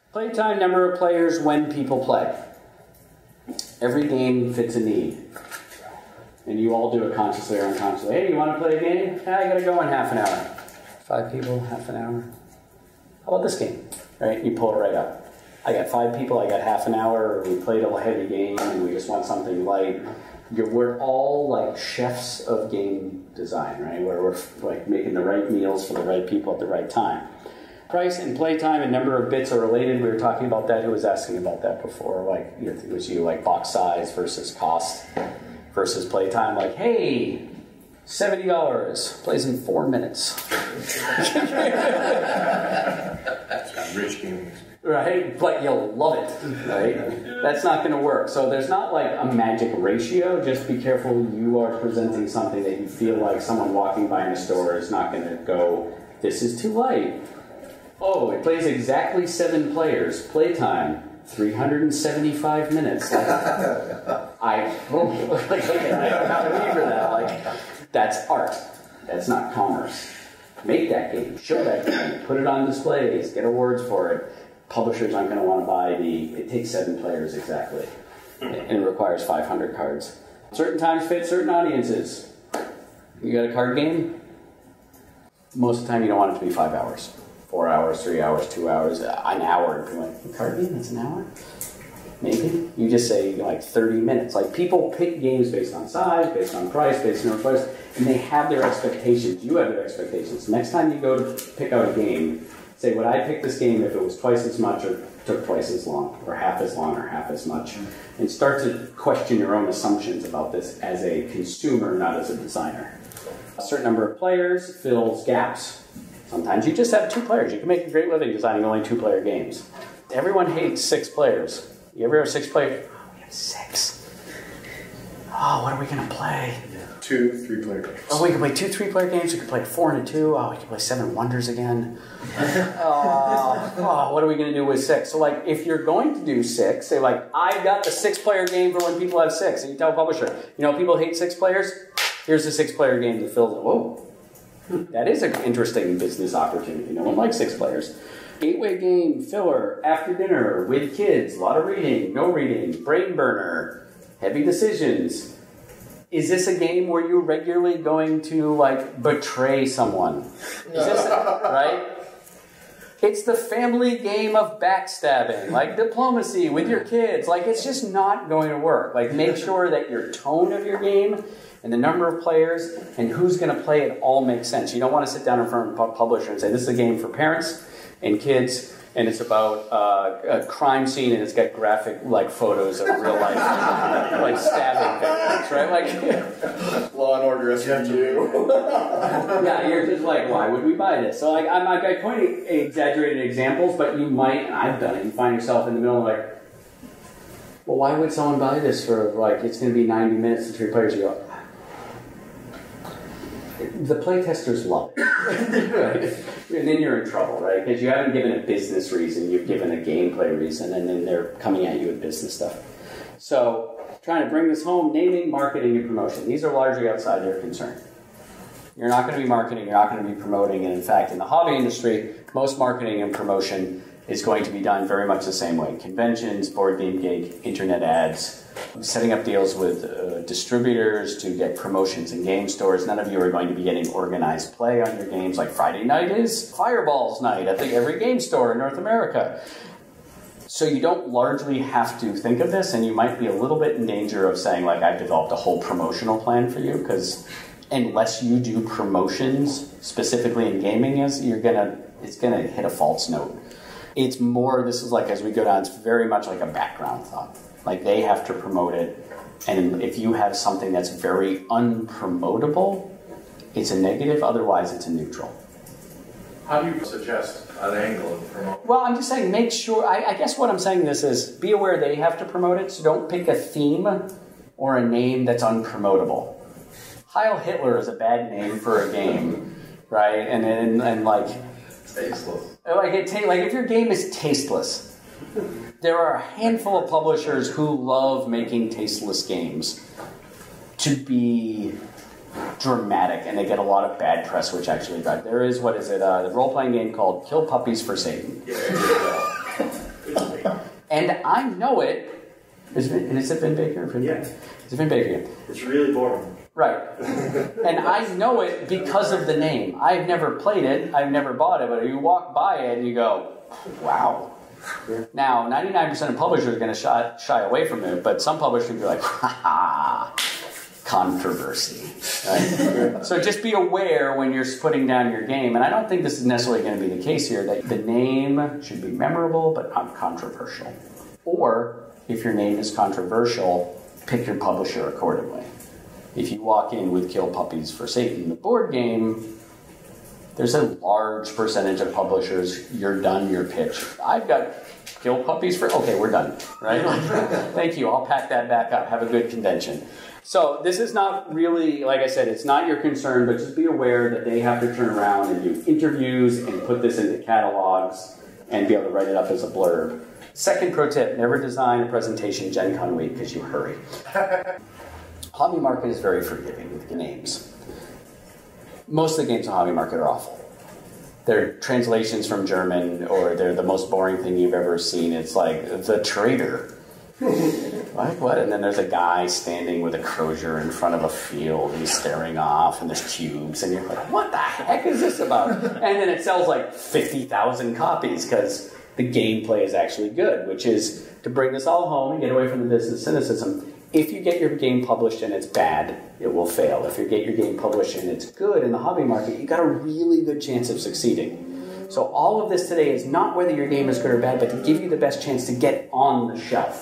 Playtime, number of players when people play. Every game fits a need. And you all do it consciously or unconsciously. Hey, you want to play a game? Yeah, I gotta go in half an hour. 5 people, half an hour. How about this game? Right? You pull it right up. I got 5 people, I got half an hour, we played a heavy game, and we just want something light. We're all like chefs of game design, right? Where we're like making the right meals for the right people at the right time. Price and playtime and number of bits are related. We were talking about that. Who was asking about that before? Like, it was you, like box size versus cost versus playtime. Like, hey, $70, plays in 4 minutes. Rich gaming. Right? But you'll love it, right? That's not going to work. So there's not like a magic ratio. Just be careful you are presenting something that you feel like someone walking by in a store is not going to go, this is too light. Oh, it plays exactly 7 players. Playtime, 375 minutes. Like, I don't have to leave for that. Like, that's art. That's not commerce. Make that game. Show that game. Put it on displays. Get awards for it. Publishers aren't going to want to buy it takes 7 players exactly. And it requires 500 cards. Certain times fit certain audiences. You got a card game? Most of the time you don't want it to be 5 hours. 4 hours, 3 hours, 2 hours, an hour. You're like, a card game? That's an hour? Maybe. You just say like 30 minutes. Like, people pick games based on size, based on price, based on request, and they have their expectations. You have your expectations. Next time you go to pick out a game, say, would I pick this game if it was twice as much or took twice as long or half as much? And start to question your own assumptions about this as a consumer, not as a designer. A certain number of players fills gaps. Sometimes you just have 2 players. You can make a great living designing only 2-player games. Everyone hates 6 players. You ever have 6 players? Oh, we have 6. Oh, what are we going to play? 2 3-player games. Oh, we can play 2 3-player games. We can play 4 and a 2. Oh, we can play 7 Wonders again. What are we going to do with 6? So, like, if you're going to do 6, say, like, I've got the 6-player game for when people have 6. And you tell a publisher, you know, people hate 6 players. Here's the 6-player game that fills it. Whoa. That is an interesting business opportunity. No one likes 6 players. Gateway game, filler, after dinner, with kids, a lot of reading, no reading, brain burner, heavy decisions. Is this a game where you're regularly going to, like, betray someone? Is this, right? It's the family game of backstabbing, like diplomacy with your kids. Like, it's just not going to work. Like, make sure that your tone of your game and the number of players and who's going to play it all makes sense. You don't want to sit down in front of a publisher and say, this is a game for parents and kids, and it's about a crime scene, and it's got graphic, like, photos of real life, like, stabbing victims, right? Like, Law and Order SVU. yeah, you're just like, why would we buy this? So, like, I point exaggerated examples, but you might, and I've done it, you find yourself in the middle of, like, well, why would someone buy this for, like, it's going to be 90 minutes and 3 players? You go, the playtesters love it. Right? And then you're in trouble, right? Because you haven't given a business reason, you've given a gameplay reason, and then they're coming at you with business stuff. So, trying to bring this home, naming, marketing, and promotion. These are largely outside your concern. You're not going to be marketing, you're not going to be promoting, and in fact, in the hobby industry, most marketing and promotion is going to be done very much the same way. Conventions, board game gig, internet ads, setting up deals with distributors to get promotions in game stores. None of you are going to be getting organized play on your games. Like Friday night is Fireballs night at every game store in North America. So you don't largely have to think of this, and you might be a little bit in danger of saying, like, I've developed a whole promotional plan for you, because unless you do promotions specifically in gaming, it's gonna hit a false note. It's more, this is like, as we go down, it's very much like a background thought. Like, they have to promote it, and if you have something that's very unpromotable, it's a negative, otherwise it's a neutral. How do you suggest an angle of promote? Well, I'm just saying, make sure, I guess what I'm saying this is, be aware they have to promote it, so don't pick a theme or a name that's unpromotable. Heil Hitler is a bad name for a game, right? And like... Tasteless. Like if your game is tasteless, there are a handful of publishers who love making tasteless games to be dramatic, and they get a lot of bad press, which actually drive. There is, the role-playing game called Kill Puppies for Satan. And I know it. Is it Vin Baker? Yeah. It's Vin Baker. It's really boring. Right. And I know it because of the name. I've never played it. I've never bought it. But you walk by it and you go, wow. Yeah. Now, 99% of publishers are going to shy away from it. But some publishers will be like, ha ha. Controversy. Right? So just be aware when you're putting down your game, and I don't think this is necessarily going to be the case here, that the name should be memorable but not controversial. Or, if your name is controversial, pick your publisher accordingly. If you walk in with Kill Puppies for Satan, the board game, there's a large percentage of publishers, you're done your pitch. I've got Kill Puppies for... Okay, we're done. Right? Thank you. I'll pack that back up. Have a good convention. So this is not really, like I said, it's not your concern, but just be aware that they have to turn around and do interviews and put this into catalogs and be able to write it up as a blurb. Second pro tip, never design a presentation Gen Con week because you hurry. Hobby Market is very forgiving with names. Most of the games on Hobby Market are awful. They're translations from German, or they're the most boring thing you've ever seen. It's like, The Trader. Like what? And then there's a guy standing with a crozier in front of a field. He's staring off, and there's cubes, and you're like, what the heck is this about? And then it sells like 50,000 copies because the gameplay is actually good, which is to bring this all home and get away from the business cynicism. If you get your game published and it's bad, it will fail. If you get your game published and it's good in the hobby market, you've got a really good chance of succeeding. So all of this today is not whether your game is good or bad, but to give you the best chance to get on the shelf.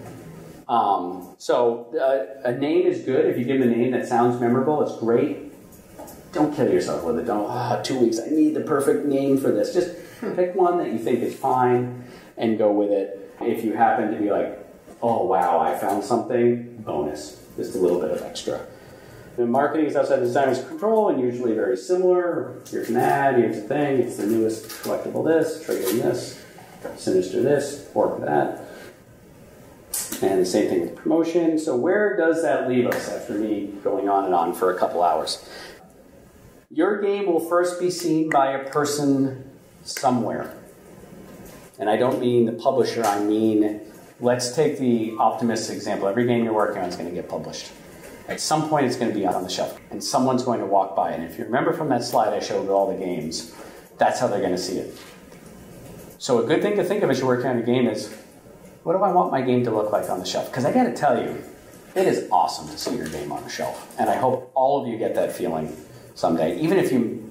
A name is good. If you give a name that sounds memorable, it's great. Don't kill yourself with it. Don't, 2 weeks, I need the perfect name for this. Just pick one that you think is fine and go with it. If you happen to be like, oh wow, I found something, bonus. Just a little bit of extra. The marketing is outside the designer's control and usually very similar. Here's an ad, here's a thing, it's the newest collectible this, trading this, sinister this, orc that. And the same thing with promotion. So where does that leave us after me going on and on for a couple hours? Your game will first be seen by a person somewhere. And I don't mean the publisher, I mean, let's take the optimistic example. Every game you're working on is going to get published. At some point it's going to be out on the shelf, and someone's going to walk by. And if you remember from that slide I showed with all the games, that's how they're going to see it. So a good thing to think of as you're working on a game is, what do I want my game to look like on the shelf? Because I got to tell you, it is awesome to see your game on the shelf. And I hope all of you get that feeling someday. Even if you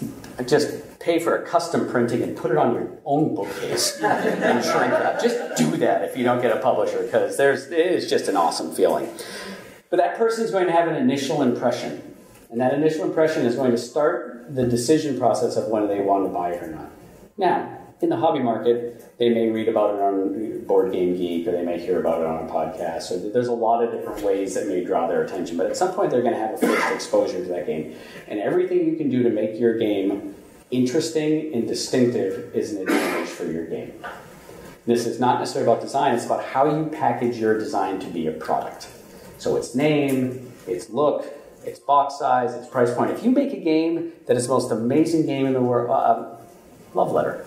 just pay for a custom printing and put it on your own bookcase and shrink wrap. Just do that if you don't get a publisher, because it is just an awesome feeling. But that person is going to have an initial impression. And that initial impression is going to start the decision process of whether they want to buy it or not. Now, in the hobby market, they may read about it on Board Game Geek, or they may hear about it on a podcast. So there's a lot of different ways that may draw their attention. But at some point, they're going to have a first exposure to that game. And everything you can do to make your game interesting and distinctive is an advantage for your game. This is not necessarily about design. It's about how you package your design to be a product. So its name, its look, its box size, its price point. If you make a game that is the most amazing game in the world, Love Letter.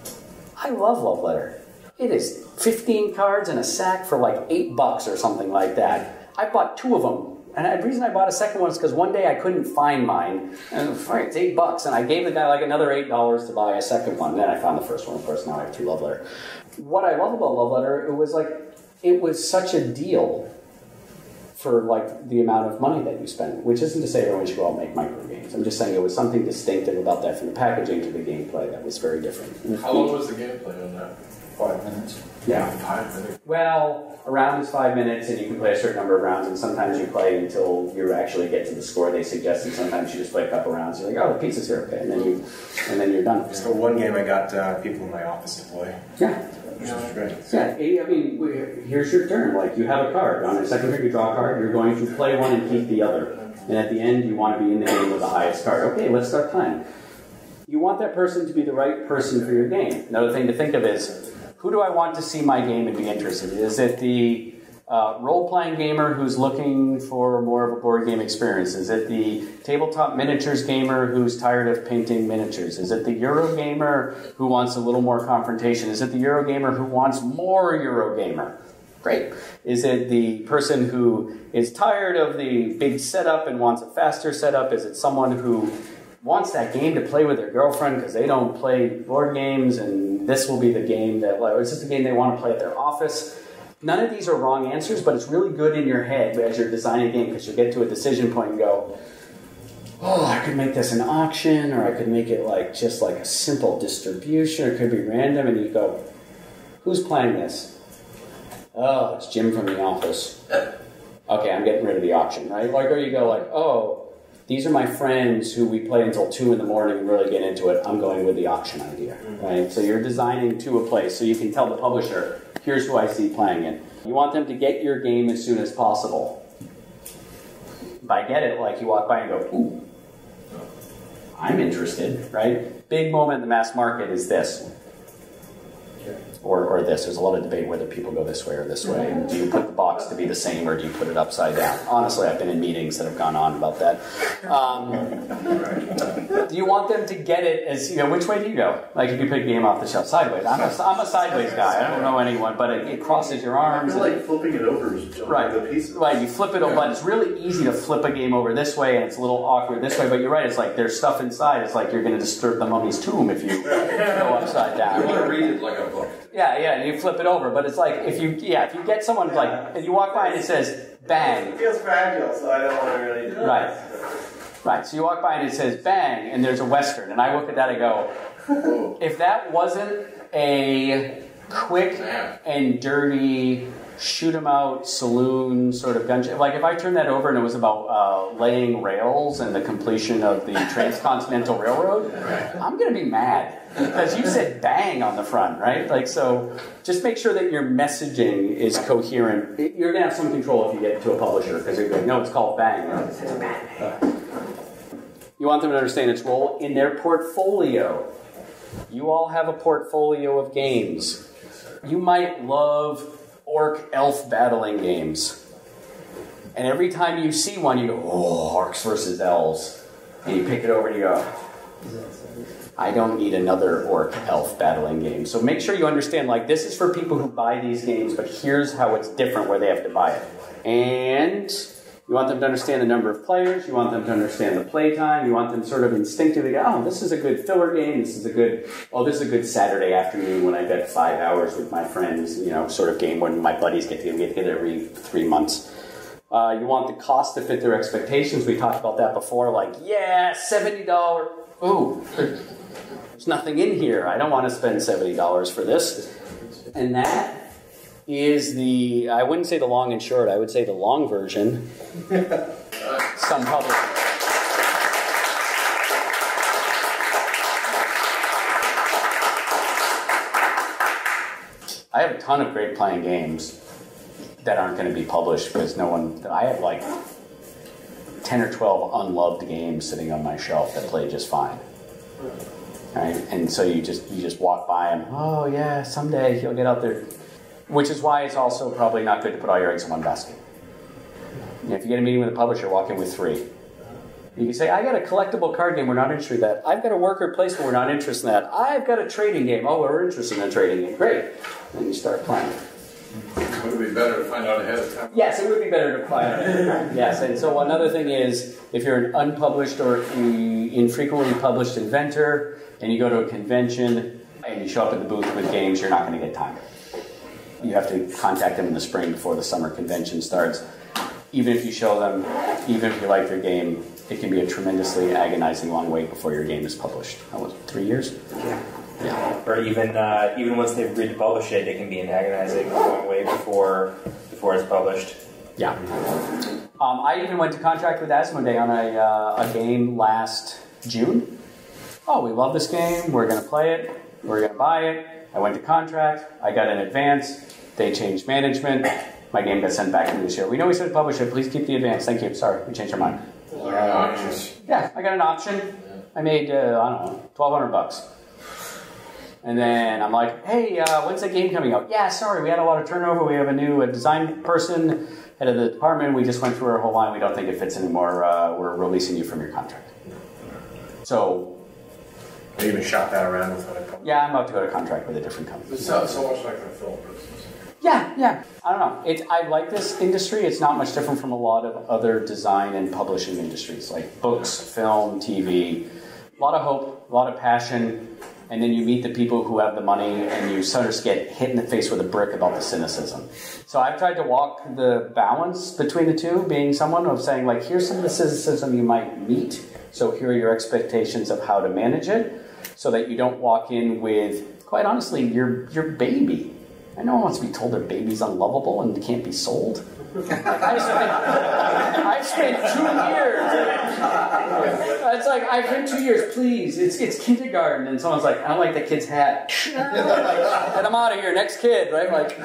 I love Love Letter. It is 15 cards in a sack for like $8 or something like that. I bought 2 of them. And the reason I bought a second one is because one day I couldn't find mine. And it's $8. And I gave the guy like another $8 to buy a second one. And then I found the first one. Of course, now I have 2 Love Letter. What I love about Love Letter, it was such a deal for like the amount of money that you spend, which isn't to say everyone should go out and make micro games. I'm just saying it was something distinctive about that, from the packaging to the gameplay, that was very different. How long was the gameplay on that? 5 minutes. Yeah. 5 minutes. Well, a round is 5 minutes, and you can play a certain number of rounds, and sometimes you play until you actually get to the score they suggest, and sometimes you just play a couple rounds. You're like, oh, the pizza's here, okay, and then you're done. So one game I got people in my office to play. Yeah. Which was great. Yeah, I mean, here's your turn. Like, you have a card. On your second turn, you draw a card. You're going to play one and keep the other. And at the end, you want to be in the game with the highest card. Okay, let's start time. You want that person to be the right person for your game. Another thing to think of is, who do I want to see my game and be interested in? Is it the Role-playing gamer who's looking for more of a board game experience? Is it the tabletop miniatures gamer who's tired of painting miniatures? Is it the Euro gamer who wants a little more confrontation? Is it the Euro gamer who wants more Euro gamer? Great. Is it the person who is tired of the big setup and wants a faster setup? Is it someone who wants that game to play with their girlfriend because they don't play board games and this will be the game that, or is this the game they want to play at their office? None of these are wrong answers, but it's really good in your head as you're designing a game because you'll get to a decision point and go, oh, I could make this an auction, or I could make it like just like a simple distribution, or it could be random, and you go, who's playing this? Oh, it's Jim from the office. Okay, I'm getting rid of the auction, right? Like, or you go like, oh, these are my friends who we play until 2 in the morning and really get into it. I'm going with the auction idea, right? So you're designing to a place so you can tell the publisher, here's who I see playing it. You want them to get your game as soon as possible. By get it, like you walk by and go, ooh, I'm interested, right? Big moment in the mass market is this. Or this. There's a lot of debate whether people go this way or this way. And do you put the box to be the same or do you put it upside down? Honestly, I've been in meetings that have gone on about that. Do you want them to get it as, which way do you go? Like if you pick a game off the shelf, sideways. I'm a sideways guy. I don't know anyone, but it crosses your arms. I feel like flipping it over is the pieces. Right, you flip it over, but it's really easy to flip a game over this way and it's a little awkward this way, but you're right, it's like there's stuff inside. It's like you're going to disturb the mummy's tomb if you go upside down. You want to read it like a book. Yeah, and you flip it over, but it's like if you get someone like you walk by and it says bang. It feels fragile, so I don't want to really do it. Right. So you walk by and it says bang, and there's a Western, and I look at that and go, if that wasn't a quick and dirty shoot 'em out saloon sort of gun, like if I turned that over and it was about laying rails and the completion of the Transcontinental Railroad, I'm going to be mad because you said bang on the front, right? Like, so just make sure that your messaging is coherent. You're going to have some control if you get to a publisher because you're going, no, it's called bang. No, it says bang. You want them to understand its role in their portfolio. You all have a portfolio of games. You might love orc elf battling games. And every time you see one, you go, oh, orcs versus elves. And you pick it over and you go, I don't need another orc elf battling game. So make sure you understand, like, this is for people who buy these games, but here's how it's different where they have to buy it. And you want them to understand the number of players. You want them to understand the playtime. You want them sort of instinctively go, oh, this is a good filler game. This is a good Saturday afternoon when I get 5 hours with my friends, sort of game when my buddies get together every 3 months. You want the cost to fit their expectations. We talked about that before, like, yeah, $70. Ooh, there's nothing in here. I don't want to spend $70 for this. And that is I wouldn't say the long and short, I would say the long version. Some publishers. I have a ton of great playing games that aren't going to be published because I have like 10 or 12 unloved games sitting on my shelf that play just fine. Right? And so you just walk by them, oh yeah, someday you'll get out there. Which is why it's also probably not good to put all your eggs in one basket. If you get a meeting with a publisher, walk in with 3. You can say, I got a collectible card game, we're not interested in that. I've got a worker placement, we're not interested in that. I've got a trading game, oh, we're interested in a trading game. Great. Then you start playing. Would it be better to find out ahead of time? Yes, it would be better to find out. Yes, and so another thing is, if you're an unpublished or infrequently published inventor, and you go to a convention, and you show up at the booth with games, you're not going to get time. You have to contact them in the spring before the summer convention starts. Even if you show them, even if you like their game, it can be a tremendously agonizing long wait before your game is published. How was it, 3 years? Yeah. Or even once they've agreed to publish it, it can be an agonizing long wait before it's published. Yeah. I even went to contract with Asmodee on a game last June. Oh, we love this game. We're going to play it. We're going to buy it. I went to contract. I got an advance. They changed management. My game got sent back to me this year. We know we said publish it. Please keep the advance. Thank you. Sorry, we changed our mind. Options. Yeah, I got an option. I made, I don't know, $1,200. And then I'm like, hey, when's the game coming out? Yeah, sorry, we had a lot of turnover. We have a new design person, head of the department. We just went through our whole line. We don't think it fits anymore. We're releasing you from your contract. So... You even shop that around with other companies? Yeah, I'm about to go to contract with a different company. It's not so much like the film business. Yeah. I don't know. I like this industry. It's not much different from a lot of other design and publishing industries, like books, film, TV. A lot of hope, a lot of passion. And then you meet the people who have the money and you sort of get hit in the face with a brick about the cynicism. So I've tried to walk the balance between the two, being someone of saying, like, here's some of the cynicism you might meet. So here are your expectations of how to manage it so that you don't walk in with, quite honestly, your baby. And no one wants to be told their baby's unlovable and can't be sold. Like, I've spent 2 years. It's like, I've been 2 years, please. It's kindergarten. And someone's like, I don't like the kid's hat. And I'm out of here. Next kid, right? Like,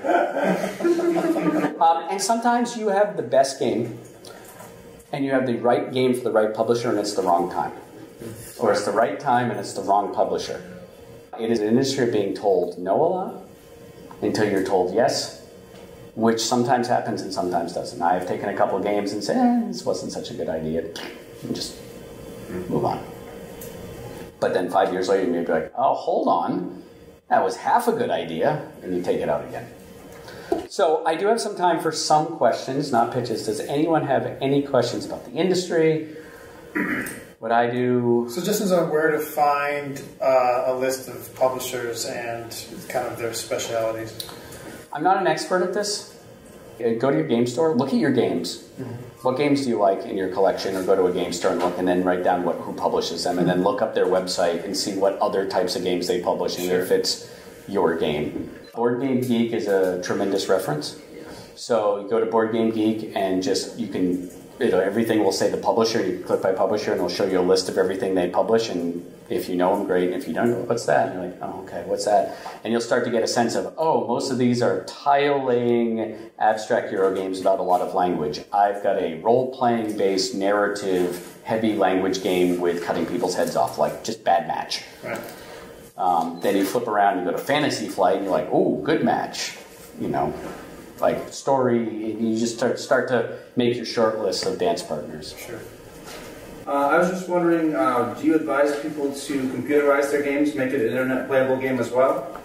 and sometimes you have the best game, and you have the right game for the right publisher, and it's the wrong time. Or it's the right time, and it's the wrong publisher. It is an industry of being told no a lot until you're told yes, which sometimes happens and sometimes doesn't. I've taken a couple of games and said, this wasn't such a good idea, and just move on. But then 5 years later, you may be like, oh, hold on, that was half a good idea, and you take it out again. So I do have some time for some questions, not pitches. Does anyone have any questions about the industry? What I do? Suggestions on where to find a list of publishers and kind of their specialities. I'm not an expert at this. Go to your game store, look at your games. Mm-hmm. What games do you like in your collection? Or go to a game store and look, and then write down who publishes them, and then look up their website and see what other types of games they publish and if it's your game. Board Game Geek is a tremendous reference. So you go to Board Game Geek and everything will say the publisher. You click by publisher and it'll show you a list of everything they publish, and if you know them, great, and if you don't, what's that? And you're like, oh, okay, what's that? And you'll start to get a sense of, oh, most of these are tile-laying abstract Euro games without a lot of language. I've got a role-playing based narrative heavy language game with cutting people's heads off, like just bad match. Right. Then you flip around and go to Fantasy Flight and you're like, oh, good match, like story, you just start to make your short list of dance partners. Sure. I was just wondering, do you advise people to computerize their games, make it an internet playable game as well?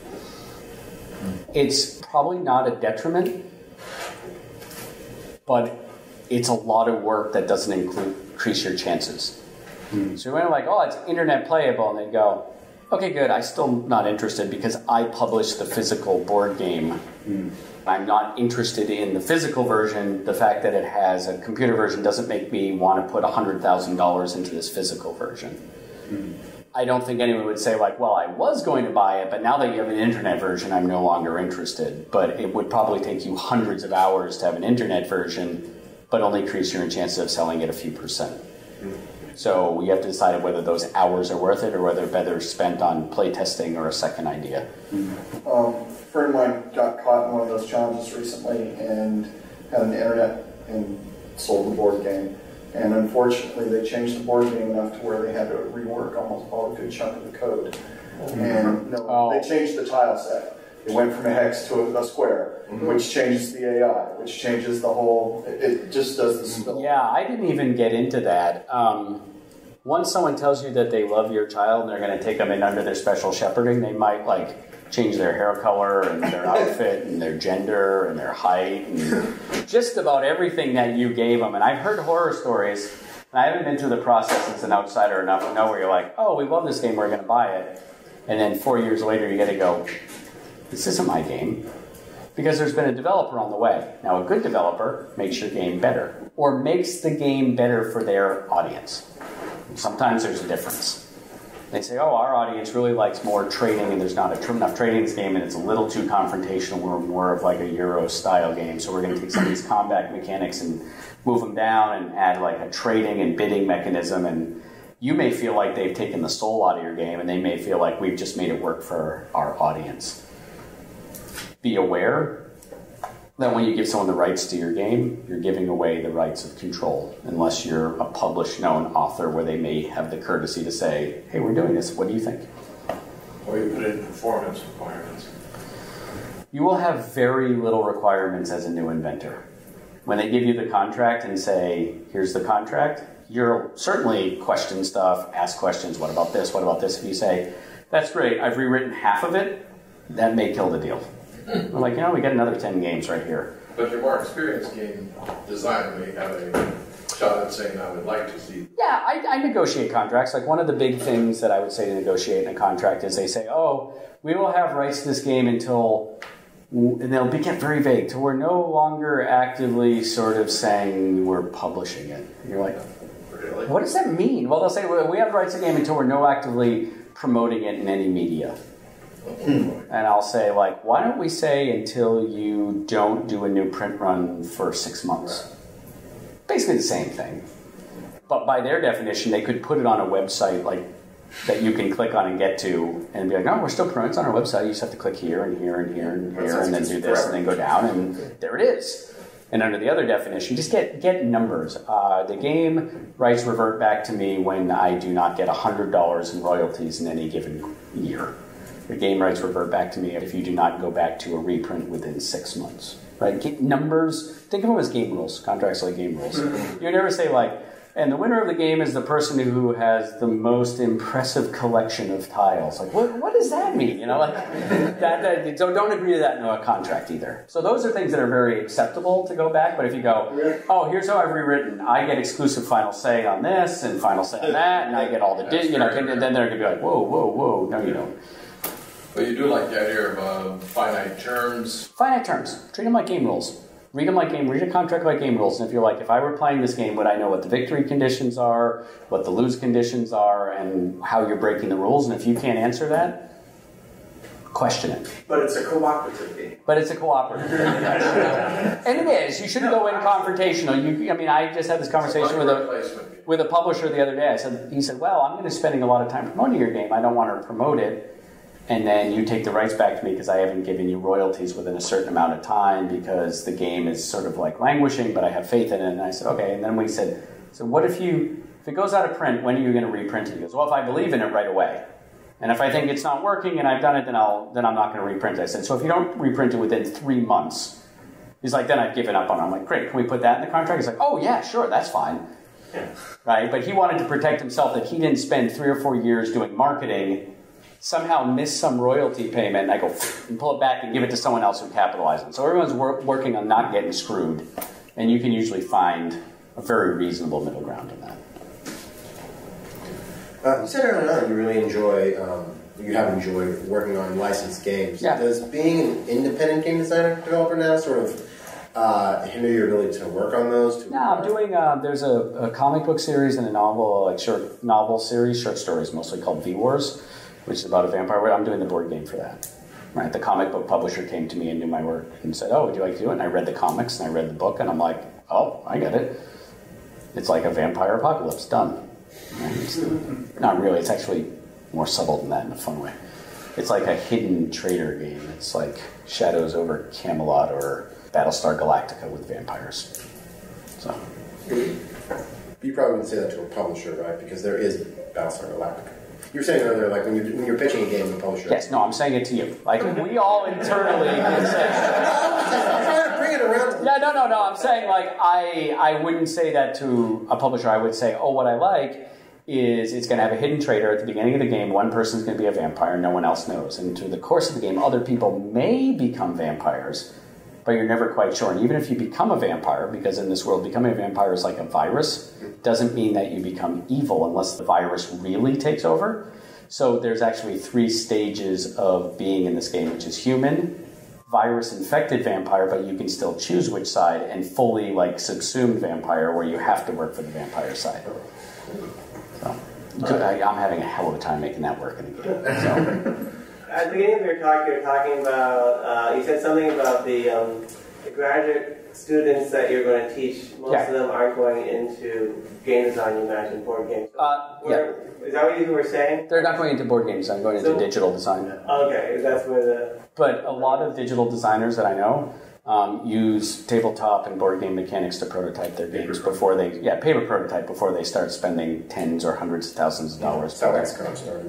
It's probably not a detriment, but it's a lot of work that doesn't increase your chances. So you're like, oh, it's internet playable, and they go, okay, good, I'm still not interested because I publish the physical board game. I'm not interested in the physical version. The fact that it has a computer version doesn't make me want to put $100,000 into this physical version. I don't think anyone would say, like, well, I was going to buy it, but now that you have an internet version, I'm no longer interested. But it would probably take you hundreds of hours to have an internet version, but only increase your chances of selling it a few percent. So you have to decide whether those hours are worth it or whether they're better spent on playtesting or a second idea. A friend of mine got caught in one of those challenges recently and had an internet and sold the board game. And unfortunately, they changed the board game enough to where they had to rework almost all a good chunk of the code. And they changed the tile set. It went from a hex to a square, which changes the AI, which changes the whole, it just does the spill. Yeah, I didn't even get into that. Once someone tells you that they love your child and they're going to take them in under their special shepherding, they might change their hair color and their outfit and their gender and their height and just about everything that you gave them. And I've heard horror stories, and I haven't been through the process as an outsider enough to know where you're like, oh, we love this game, we're going to buy it. And then 4 years later you get to go, this isn't my game, because there's been a developer on the way. Now, a good developer makes your game better, or makes the game better for their audience. Sometimes there's a difference. They say, oh, our audience really likes more trading, and there's not enough trading in this game, and it's a little too confrontational. We're more of like a Euro-style game, so we're going to take some of these combat mechanics and move them down and add like a trading and bidding mechanism, and you may feel like they've taken the soul out of your game, and they may feel like we've just made it work for our audience. Be aware that when you give someone the rights to your game, you're giving away the rights of control, unless you're a published known author where they may have the courtesy to say, hey, we're doing this, what do you think? Or you put in performance requirements. You will have very little requirements as a new inventor. When they give you the contract and say, here's the contract, you'll certainly question stuff, ask questions, what about this, what about this? If you say, that's great, I've rewritten half of it, that may kill the deal. I'm like, we got another 10 games right here. But your more experienced game designer may have a shot at saying, I would like to see. Yeah, I negotiate contracts. Like one of the big things that I would say to negotiate in a contract is they say, we will have rights to this game until, and they'll get very vague, till we're no longer actively sort of saying we're publishing it. And you're like, Really? what does that mean? Well, they'll say, we have rights to the game until we're no actively promoting it in any media. And I'll say, why don't we say until you don't do a new print run for 6 months? Basically the same thing. But by their definition, they could put it on a website that you can click on and get to and be like, no, we're still promoting. It's on our website. You just have to click here and here and here and here and then do this and then go down and there it is. And under the other definition, just get numbers. The game rights revert back to me when I do not get $100 in royalties in any given year. The game rights revert back to me if you do not go back to a reprint within 6 months. Right? Get numbers. Think of them as game rules. Contracts like game rules. You never say and the winner of the game is the person who has the most impressive collection of tiles. What does that mean? Don't agree to that in a contract either. So those are things that are very acceptable to go back. But if you go, here's how I've rewritten. I get exclusive final say on this and final say on that, and I get all the then they're going to be like, whoa. No, you don't. But you do like the idea of finite terms. Finite terms. Treat them like game rules. Read a contract like game rules. And if you're like, if I were playing this game, would I know what the victory conditions are, what the lose conditions are, and how you're breaking the rules? And if you can't answer that, question it. But it's a cooperative game. And it is. You shouldn't go in confrontational. I just had this conversation with a publisher the other day. He said, well, I'm going to be spending a lot of time promoting your game. I don't want to promote it. And then you take the rights back to me because I haven't given you royalties within a certain amount of time because the game is sort of languishing, but I have faith in it. And I said, okay. And then we said, so what if it goes out of print, when are you going to reprint it? He goes, well, if I believe in it right away. And if I think it's not working and I've done it, then I'm not going to reprint it. I said, so if you don't reprint it within 3 months, he's like, then I've given up on it. I'm like, great, can we put that in the contract? He's like, oh yeah, sure, that's fine. Yeah. Right? But he wanted to protect himself that he didn't spend 3 or 4 years doing marketing, somehow miss some royalty payment, and I go and pull it back and give it to someone else who capitalizes on it. So everyone's working on not getting screwed, and you can usually find a very reasonable middle ground in that. You said earlier on you really you have enjoyed working on licensed games. Yeah. Does being an independent game developer now sort of hinder your ability to work on those? No, I'm doing, there's a comic book series and a novel, short novel series, short stories mostly, called V-Wars, which is about a vampire. I'm doing the board game for that. Right? The comic book publisher came to me and knew my work and said, would you like to do it? And I read the comics and I read the book and I'm like, I get it. It's like a vampire apocalypse. Done. Right? Not really. It's actually more subtle than that in a fun way. It's like a hidden trader game. It's like Shadows over Camelot or Battlestar Galactica with vampires. So. You probably wouldn't say that to a publisher, right? Because there is Battlestar Galactica. You were saying earlier, when you're pitching a game to a publisher. Yes, no, I'm saying it to you. We all internally can say. I'm trying to bring it around. Yeah, no. I'm saying, I wouldn't say that to a publisher. I would say, what I like is it's going to have a hidden trader at the beginning of the game. One person's going to be a vampire, no one else knows. And through the course of the game, other people may become vampires, but you're never quite sure. And even if you become a vampire, because in this world, becoming a vampire is like a virus, doesn't mean that you become evil unless the virus really takes over. So there's actually 3 stages of being in this game, which is human, virus-infected vampire, but you can still choose which side, and fully subsumed vampire, where you have to work for the vampire side. So I'm having a hell of a time making that work in the game. So. At the beginning of your talk, you were talking about, you said something about the graduate students that you're going to teach. Most of them aren't going into game design, you imagine, board games. Is that what you were saying? They're not going into board games. I'm going into digital design. Okay, that's where the... But a lot of digital designers that I know use tabletop and board game mechanics to prototype their games before they start spending tens or hundreds of thousands of dollars. That's how XCOM started.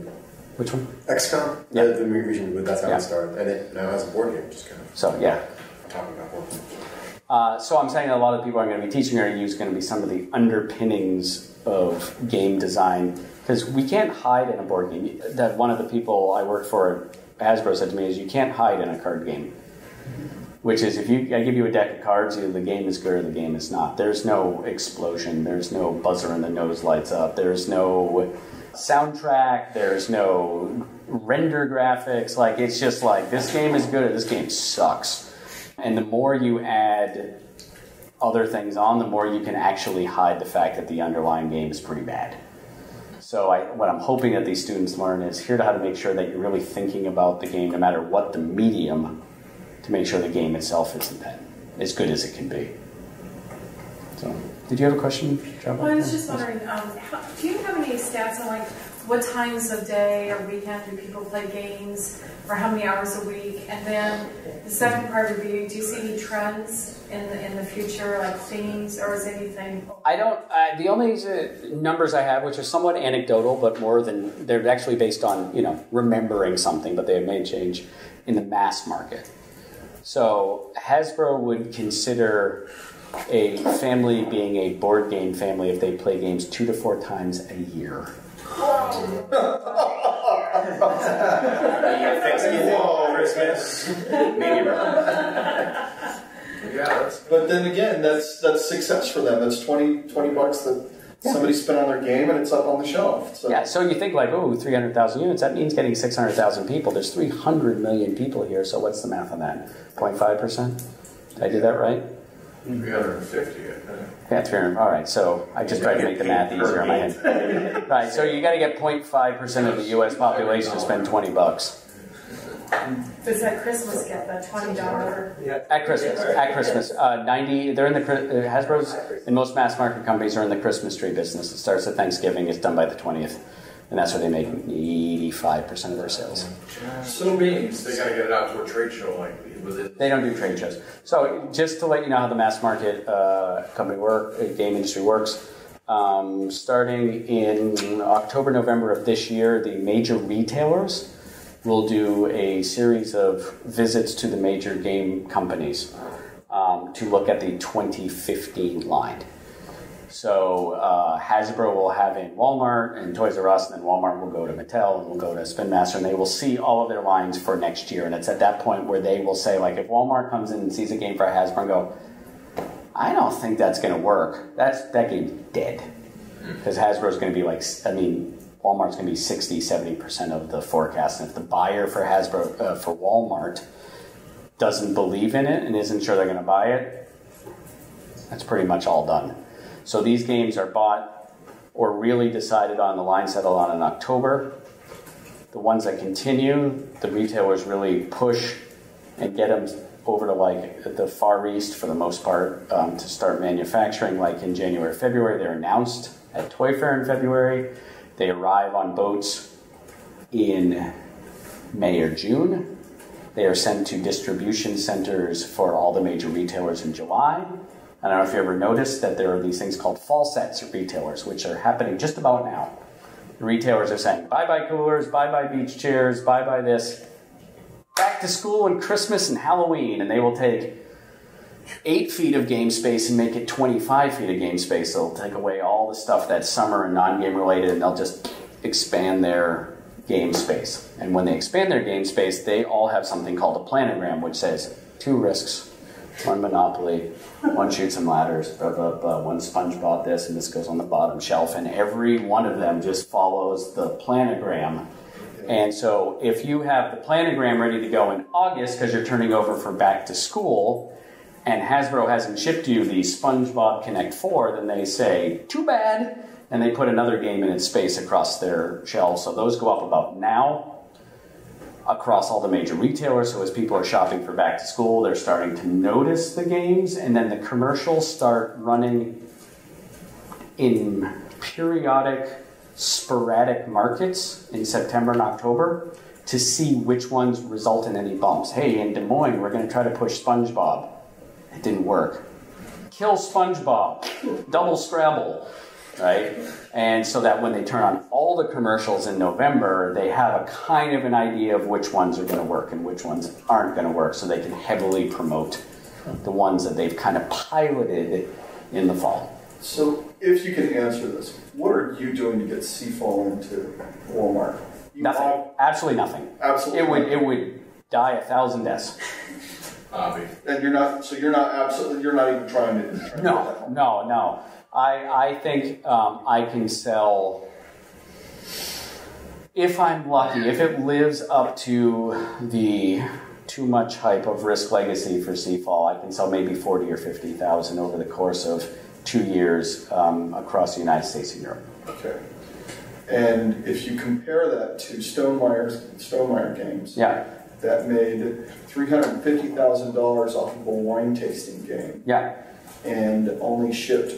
Which one? XCOM. Yeah. The region, but that's how Yeah. it started, and it now has a board game. Just kind of So yeah. talking about board games. So I'm saying that a lot of people I'm going to be teaching are going to be some of the underpinnings of game design, because we can't hide in a board game. That one of the people I worked for at Hasbro said to me is you can't hide in a card game. Which is, I give you a deck of cards, either the game is good or the game is not. There's no explosion, there's no buzzer and the nose lights up, there's no soundtrack, there's no render graphics. Like, it's just like, this game is good or this game sucks. And the more you add other things on, the more you can actually hide the fact that the underlying game is pretty bad. So what I'm hoping that these students learn is here to how to make sure that you're really thinking about the game, no matter what the medium, to make sure the game itself isn't that as good as it can be. So, did you have a question, John? Well, I was just wondering, do you have any stats on like what times of day or weekend do people play games, or how many hours a week? And then the second part would be, do you see any trends in the future, like themes, or is anything? I don't. The only numbers I have, which are somewhat anecdotal, but more than they're actually based on remembering something, but they may change in the mass market. So Hasbro would consider a family being a board game family if they play games 2 to 4 times a year. Thanksgiving, Christmas, maybe. Yeah, But then again, that's success for them. That's $20 that somebody spent on their game, and it's up on the shelf. So. Yeah, so you think like, 300,000 units, that means getting 600,000 people. There's 300 million people here, so what's the math on that? 0.5%? Did I do that right? 350, I think. Yeah, 300. All right, so I just tried to make the math easier in my head. Right, so you got to get 0.5% of the U.S. population to spend $20. Does that Christmas get the $20? Yeah. At Christmas, 90. They're in the Hasbro's and most mass market companies are in the Christmas tree business. It starts at Thanksgiving. It's done by the 20th, and that's where they make 85% of their sales. So means they got to get it out to a trade show like with it. They don't do trade shows. So just to let you know how the mass market game industry works. Starting in October, November of this year, the major retailers will do a series of visits to the major game companies to look at the 2015 line. So Hasbro will have in Walmart and Toys R Us, and then Walmart will go to Mattel and will go to Spin Master, and they will see all of their lines for next year. And it's at that point where they will say, like, if Walmart comes in and sees a game for Hasbro and go, I don't think that's going to work. That game's dead. Because Hasbro's going to be like, Walmart's going to be 60-70% of the forecast. And if the buyer for Hasbro, for Walmart, doesn't believe in it and isn't sure they're going to buy it, that's pretty much all done. So these games are bought or really decided on, the line settled on in October. The ones that continue, the retailers really push and get them over to like the Far East for the most part to start manufacturing like in January, February. They're announced at Toy Fair in February. They arrive on boats in May or June. They are sent to distribution centers for all the major retailers in July. I don't know if you ever noticed that there are these things called fall sets at retailers, which are happening just about now. The retailers are saying, bye-bye coolers, bye-bye beach chairs, bye-bye this. Back to school and Christmas and Halloween, and they will take 8 feet of game space and make it 25 feet of game space. They'll take away all the stuff that's summer and non-game related, and they'll just expand their game space. And when they expand their game space, they all have something called a planogram, which says 2 risks, 1 Monopoly, 1 Chutes and Ladders, blah, blah, blah, 1 SpongeBob this, and this goes on the bottom shelf. And every one of them just follows the planogram. And so if you have the planogram ready to go in August because you're turning over for back to school, and Hasbro hasn't shipped you the SpongeBob Connect 4, then they say, too bad, and they put another game in its space across their shelves. So those go up about now across all the major retailers. So as people are shopping for back to school, they're starting to notice the games, and then the commercials start running in periodic, sporadic markets in September and October to see which ones result in any bumps. Hey, in Des Moines, we're going to try to push SpongeBob. It didn't work. Kill SpongeBob. Double Scrabble. right? And so that when they turn on all the commercials in November, they have a kind of an idea of which ones are going to work and which ones aren't going to work, so they can heavily promote the ones that they've kind of piloted in the fall. So, if you can answer this, what are you doing to get SeaFall into Walmart? Nothing. Absolutely nothing. Absolutely. It would die 1,000 deaths. And you're not even trying to. No. I think I can sell, if I'm lucky, if it lives up to the too much hype of Risk Legacy for SeaFall, I can sell maybe 40 or 50,000 over the course of 2 years across the United States and Europe. Okay. And if you compare that to Stonemaier Games, that made $350,000 off of a wine tasting game, and only shipped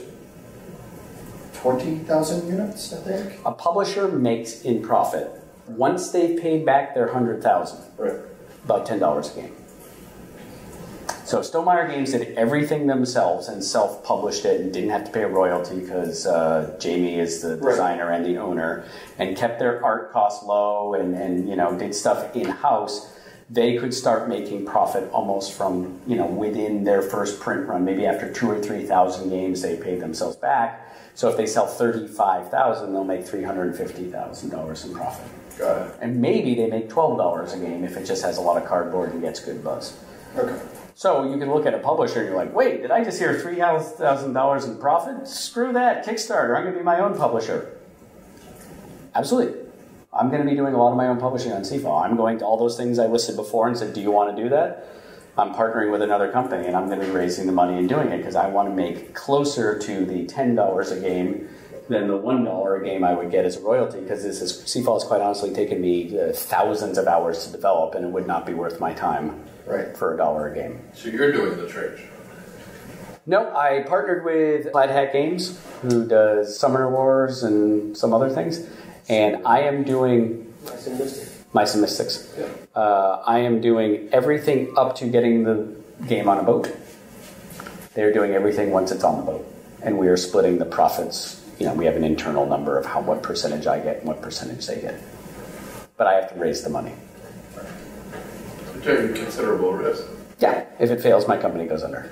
20,000 units, I think. A publisher makes in profit once they've paid back their 100,000, about $10 a game. So Stonemaier Games did everything themselves and self-published it and didn't have to pay a royalty because Jamie is the designer and the owner, and kept their art costs low and did stuff in-house. They could start making profit almost from within their first print run. Maybe after 2,000 or 3,000 games, they paid themselves back. So if they sell 35,000, they'll make $350,000 in profit. Got it. And maybe they make $12 a game if it just has a lot of cardboard and gets good buzz. Okay. So you can look at a publisher and you're like, wait, did I just hear $3,000 in profit? Screw that, Kickstarter, I'm going to be my own publisher. Absolutely. I'm going to be doing a lot of my own publishing on SeaFall. I'm going to all those things I listed before and said, do you want to do that? I'm partnering with another company and I'm going to be raising the money and doing it because I want to make closer to the $10 a game than the $1 a game I would get as a royalty, because SeaFall has quite honestly taken me thousands of hours to develop, and it would not be worth my time for $1 a game. So you're doing the trade? No, I partnered with Plaid Hat Games, who does Summoner Wars and some other things, and I am doing Mice and Mystics. I am doing everything up to getting the game on a boat. They're doing everything once it's on the boat, and we are splitting the profits. We have an internal number of what percentage I get and what percentage they get. But I have to raise the money. You're taking considerable risk. Yeah, if it fails, my company goes under.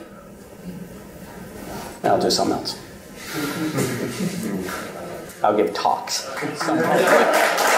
I'll do something else. I'll give talks.